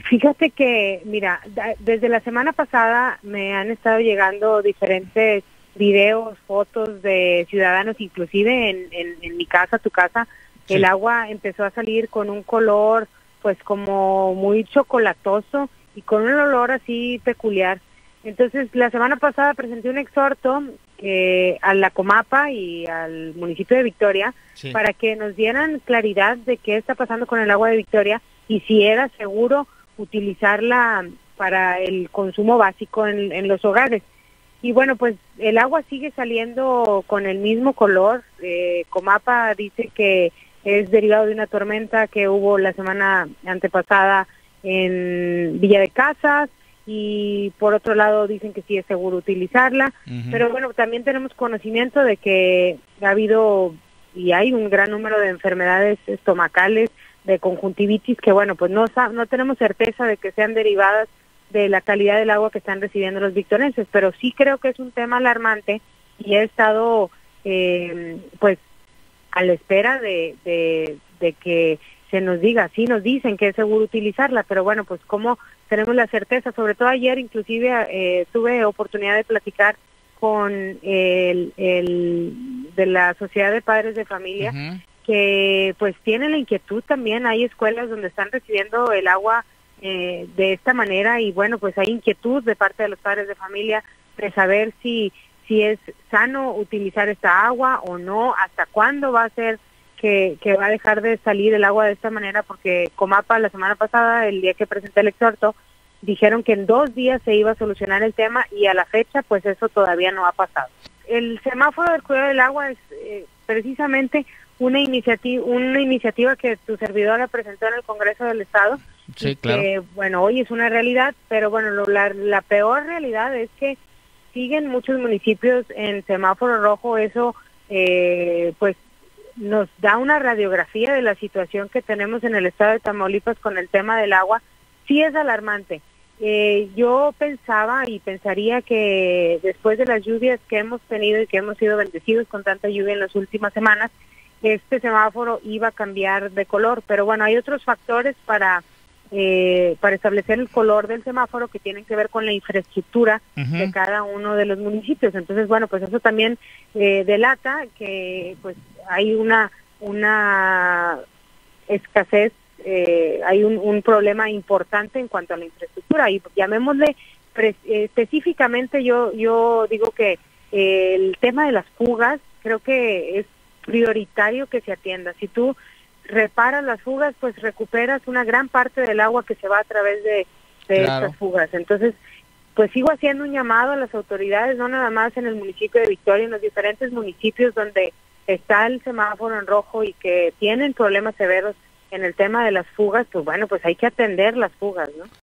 Fíjate que, mira, desde la semana pasada me han estado llegando diferentes videos, fotos de ciudadanos, inclusive en mi casa, tu casa, Sí. el agua empezó a salir con un color pues como muy chocolatoso y con un olor así peculiar. Entonces, la semana pasada presenté un exhorto a la Comapa y al municipio de Victoria Sí. para que nos dieran claridad de qué está pasando con el agua de Victoria y si era seguro utilizarla para el consumo básico en los hogares. Y bueno, pues el agua sigue saliendo con el mismo color. Comapa dice que es derivado de una tormenta que hubo la semana antepasada en Villa de Casas, y por otro lado dicen que sí es seguro utilizarla. Pero bueno, también tenemos conocimiento de que ha habido y hay un gran número de enfermedades estomacales, de conjuntivitis, que bueno, pues no tenemos certeza de que sean derivadas de la calidad del agua que están recibiendo los victorenses, pero sí creo que es un tema alarmante y he estado pues a la espera de que se nos diga. Sí nos dicen que es seguro utilizarla, pero bueno, pues cómo tenemos la certeza. Sobre todo ayer inclusive tuve oportunidad de platicar con el de la Sociedad de Padres de Familia, que pues tienen la inquietud también. Hay escuelas donde están recibiendo el agua de esta manera y bueno, pues hay inquietud de parte de los padres de familia de saber si es sano utilizar esta agua o no, hasta cuándo va a ser que va a dejar de salir el agua de esta manera, porque Comapa la semana pasada, el día que presenté el exhorto, dijeron que en 2 días se iba a solucionar el tema y a la fecha pues eso todavía no ha pasado. El semáforo del cuidado del agua es precisamente una iniciativa que tu servidora presentó en el Congreso del Estado. Sí, claro. Que bueno, hoy es una realidad, pero bueno, la peor realidad es que siguen muchos municipios en semáforo rojo. Eso pues nos da una radiografía de la situación que tenemos en el estado de Tamaulipas con el tema del agua. Sí es alarmante. Yo pensaba y pensaría que después de las lluvias que hemos tenido y que hemos sido bendecidos con tanta lluvia en las últimas semanas, este semáforo iba a cambiar de color, pero bueno, hay otros factores para establecer el color del semáforo que tienen que ver con la infraestructura de cada uno de los municipios. Entonces, bueno, pues eso también delata que pues hay una escasez, hay un problema importante en cuanto a la infraestructura, y llamémosle específicamente, yo digo que el tema de las fugas creo que es prioritario que se atienda. Si tú reparas las fugas, pues recuperas una gran parte del agua que se va a través de Claro. estas fugas. Entonces, pues sigo haciendo un llamado a las autoridades, no nada más en el municipio de Victoria, en los diferentes municipios donde está el semáforo en rojo y que tienen problemas severos en el tema de las fugas, pues bueno, pues hay que atender las fugas, ¿no?